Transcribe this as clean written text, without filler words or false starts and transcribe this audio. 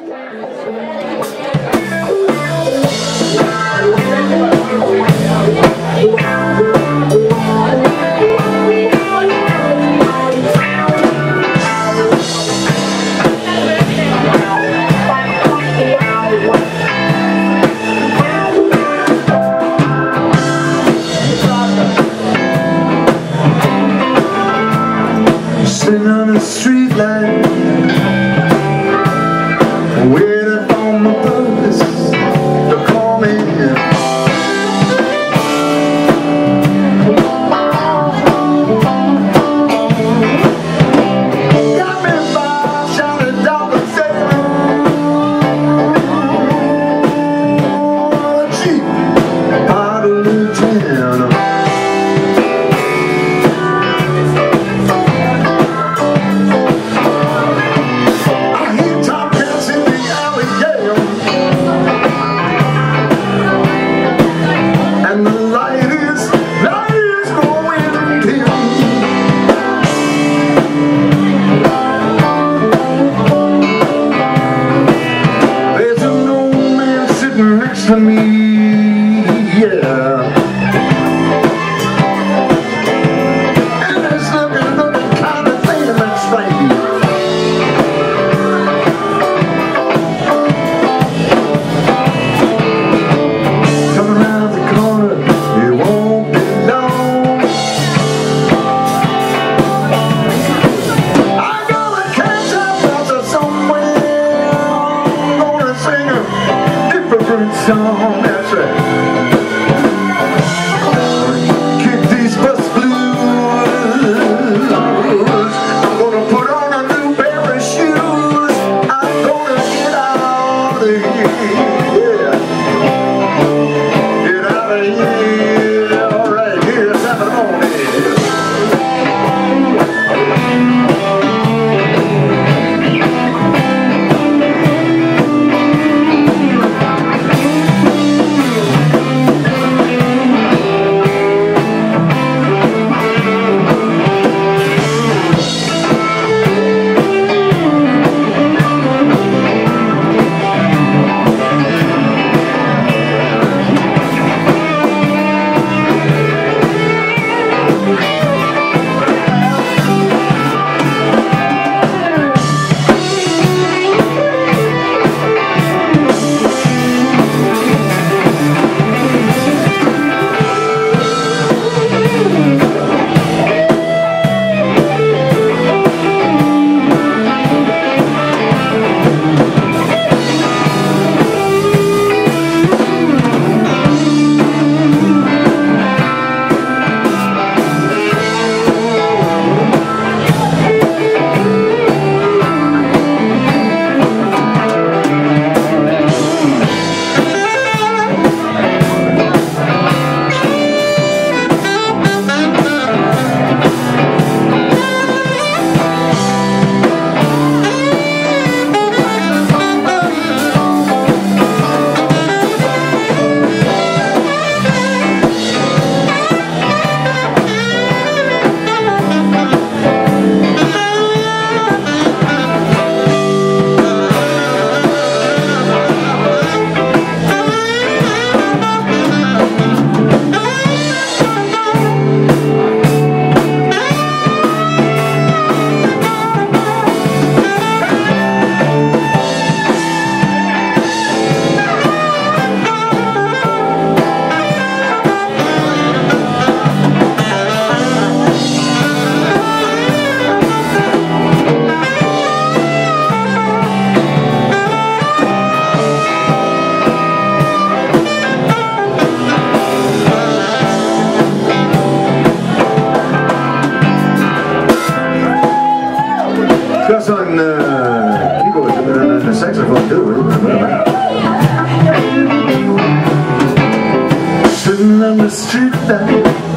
Sitting on the street light, waiting for my brothers to call me in. Got me by shouting down the stairs, cheap bottle of gin. Next to me, yeah. And it's looking kind of thing that's right. Come around the corner, it won't be long. I'm gonna catch up with somewhere. I'm gonna sing a different song, that's right. Kick these bus blues. I'm gonna put on a new pair of shoes. I'm gonna get out of here. Get out of here. Alright, here's how the morning. Gus on keyboards and the saxophone too. Sitting on the street light.